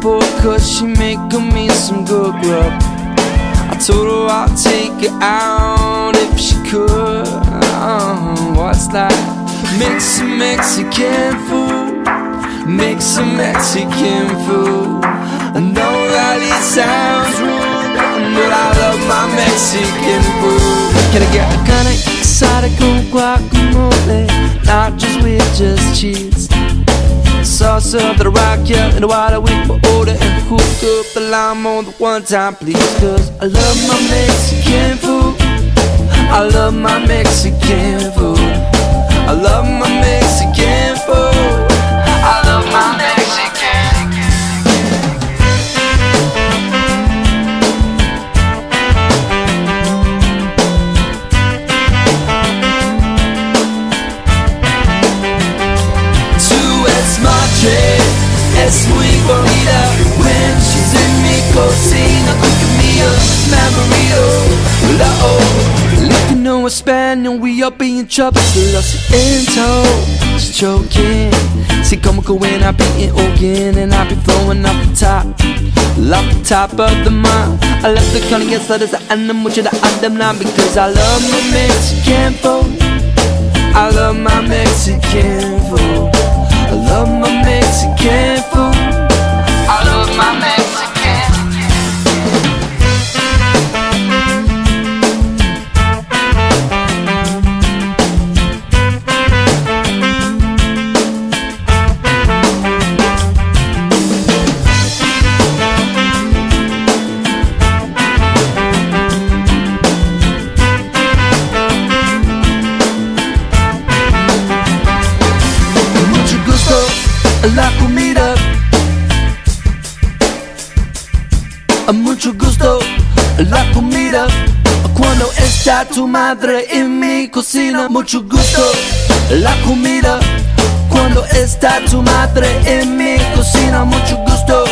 for her 'cause she making me some good grub. I told her I'll take her out if she could. What's that? Make some Mexican food. Make some Mexican food. I know that it sounds rude, but I love my Mexican food. Can I get a kind of exotic guacamole? Not just with just cheese. Salsa that I rock ya in the water we will order and hook up the lime on the one time, please. 'Cause I love my Mexican food. I love my Mexican food. I love my Mexican food. I love my Mexican. Es muy bonita when she's in mi cocina cooking me a burrito. Like you know in Spanish we all be in trouble. Lo siento, she's choking. See como que when I be in organ and I be throwing off the top of the mine. I love the kind of yes that is and I'm mucho the adam now because I love my Mexican food. I love my Mexican food. I love my Mexican food. I love my Mexican. La comida, a mucho gusto, la comida. Cuando está tu madre en mi cocina, mucho gusto, la comida. Cuando está tu madre en mi cocina, mucho gusto.